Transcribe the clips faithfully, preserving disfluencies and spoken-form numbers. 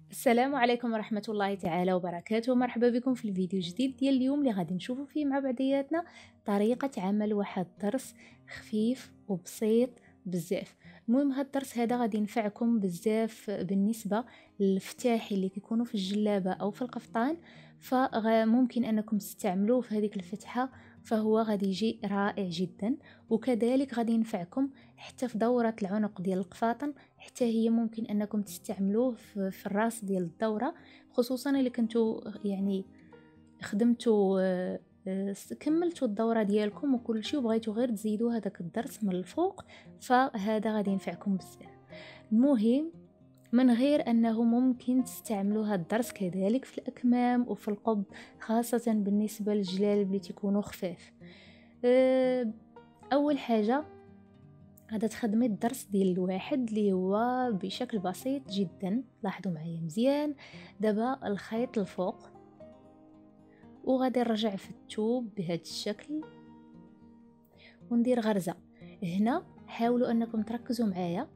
السلام عليكم ورحمة الله تعالى وبركاته. مرحبا بكم في الفيديو جديد ديال اليوم اللي غادي نشوفوا فيه مع بعضياتنا طريقة عمل واحد الدرس خفيف وبسيط بزاف. المهم هاد الدرس هذا غادي ينفعكم بزاف بالنسبة للفتاحي اللي كيكونوا في الجلابة او في القفطان، فممكن انكم تستعملوه في هذيك الفتحة، فهو غادي يجي رائع جدا. وكذلك غادي ينفعكم حتى في دورة العنق ديال القفاطن، حتى هي ممكن انكم تستعملوه في, في الراس ديال الدورة، خصوصا اللي كنتو يعني خدمتوا آه، آه، كملتوا الدورة ديالكم وكل شيء وبغيتوا غير تزيدوا هذاك الدرس من الفوق، فهذا غادي ينفعكم بزاف. المهم من غير انه ممكن تستعملوا هذا الدرس كذلك في الاكمام وفي القب، خاصة بالنسبة للجلالب اللي تكونوا خفاف. آه، اول حاجة غادا تخدمي الدرس ديال الواحد اللي هو بشكل بسيط جدا. لاحظوا معايا مزيان. دابا الخيط الفوق وغادي نرجع في الثوب بهذا الشكل وندير غرزة هنا. حاولوا انكم تركزوا معايا.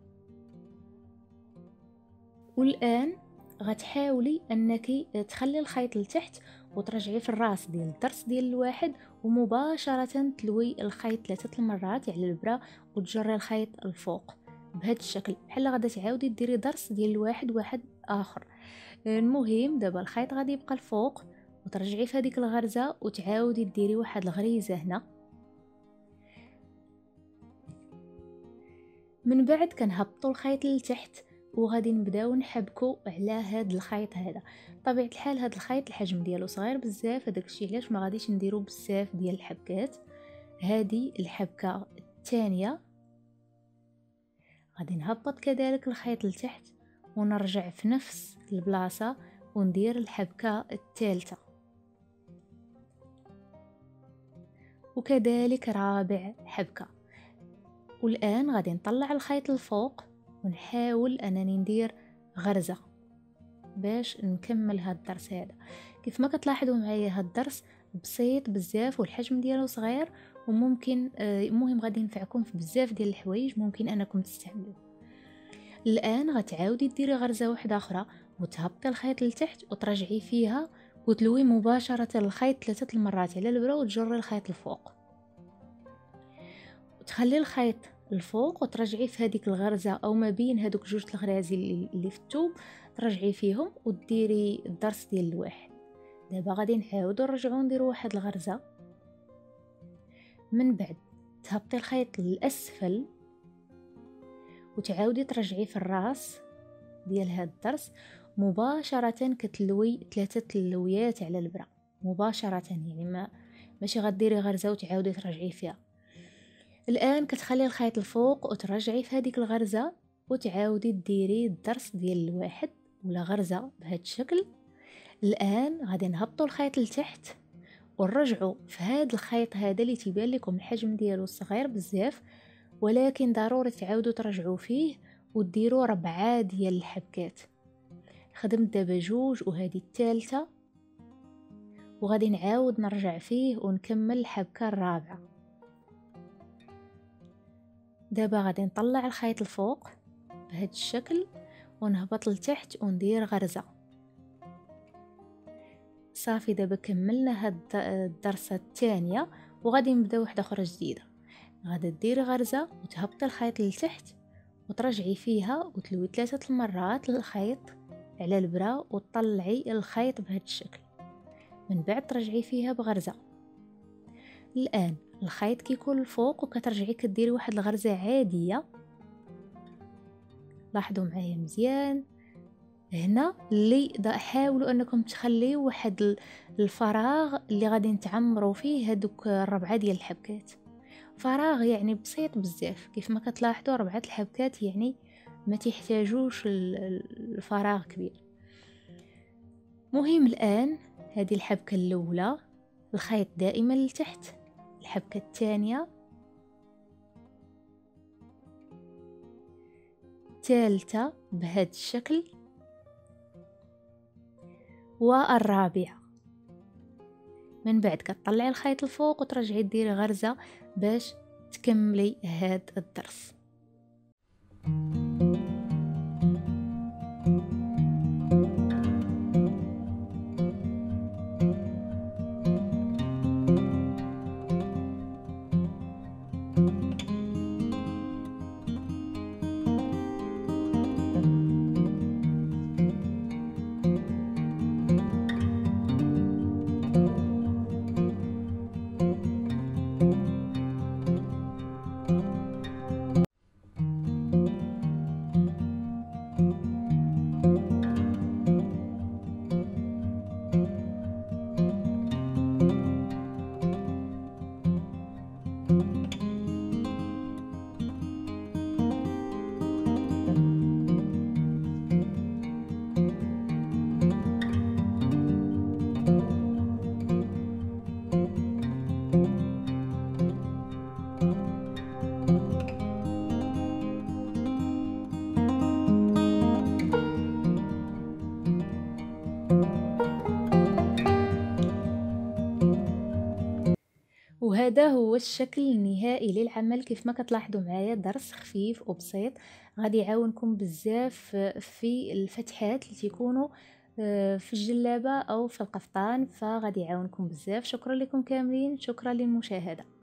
والان غتحاولي انك تخلي الخيط لتحت وترجعي في الراس ديال الدرس ديال الواحد، ومباشرة تلوي الخيط ثلاثة المرات على الابرة وتجري الخيط الفوق بهذا الشكل، بحال غادا تعاودي ديري درس ديال الواحد واحد اخر. المهم دابا الخيط غادي يبقى الفوق وترجعي في هذيك الغرزة وتعاودي ديري واحد الغريزة هنا. من بعد كنهبطوا الخيط لتحت وغادي نبداو نحبكوا على هذا الخيط هذا. طبيعه الحال هذا الخيط الحجم ديالو صغير بزاف، هذاك الشيء علاش ما غاديش نديرو بزاف ديال الحبكات. هذه الحبكه الثانيه غادي نهبط كذلك الخيط لتحت ونرجع في نفس البلاصه وندير الحبكه الثالثه، وكذلك رابع حبكه. والان غادي نطلع الخيط الفوق ونحاول انني ندير غرزة باش نكمل هاد الدرس هذا. كيف ما كتلاحظوا معايا هاد الدرس بسيط بزاف والحجم ديالو صغير، وممكن آه المهم غادي ينفعكم في بزاف ديال الحوايج ممكن انكم تستعملوه. الان غتعاودي ديري غرزة واحدة اخرى وتهبطي الخيط لتحت وترجعي فيها وتلوي مباشرة الخيط ثلاثة المرات على الابرة وتجري الخيط الفوق وتخلي الخيط الفوق وترجعي في هذيك الغرزة او ما بين هذوك جوج الغرازي اللي في الثوب، ترجعي فيهم وديري الدرس ديال الواحد. دابا غادي نعاودو نرجعو نديرو واحد الغرزة. من بعد تهبطي الخيط للاسفل وتعاودي ترجعي في الراس ديال هذا الدرس مباشرة، كتلوي ثلاثة تلويات على البرة مباشرة، يعني ما ماشي غديري غرزة وتعاودي ترجعي فيها. الان كتخلي الخيط الفوق وترجعي في هذيك الغرزة وتعاودي ديري الدرس ديال الواحد ولا غرزة بهذا الشكل. الان غادي نهبطوا الخيط لتحت ونرجعوا في هذا الخيط هذا اللي تيبان لكم الحجم ديالو صغير بزاف، ولكن ضروري تعاودوا ترجعوا فيه وديروا ربعة ديال الحبكات. خدمت دابا جوج وهذه الثالثة، وغادي نعاود نرجع فيه ونكمل الحبكة الرابعة. دابا غادي نطلع الخيط الفوق بهذا الشكل ونهبط لتحت وندير غرزة. صافي دابا كملنا هاد الدرسة الثانية وغادي نبدا واحدة اخرى جديدة. غادي ديري غرزة وتهبطي الخيط لتحت وترجعي فيها وتلوي ثلاثة المرات الخيط على البرة وتطلعي الخيط بهذا الشكل. من بعد ترجعي فيها بغرزة. الان الخيط كيكون الفوق وكترجعي كديري واحد الغرزة عادية. لاحظوا معايا مزيان هنا اللي حاولوا انكم تخليوا واحد الفراغ اللي غادي نتعمروا فيه هذوك الربعه ديال الحبكات. فراغ يعني بسيط بزاف، كيف ما كتلاحظوا ربعه الحبكات يعني ما تحتاجوش الفراغ كبير. مهم الان هذه الحبكه الاولى الخيط دائما لتحت، الحبكه الثانيه، الثالثه بهذا الشكل، والرابعة. من بعد كتطلعي الخيط الفوق وترجعي ديري غرزة باش تكملي هذا الدرس. وهذا هو الشكل النهائي للعمل. كيف ما كتلاحظوا معايا درس خفيف وبسيط غادي يعاونكم بزاف في الفتحات اللي تيكونوا في الجلابة او في القفطان، فغادي يعاونكم بزاف. شكرا لكم كاملين، شكرا للمشاهدة.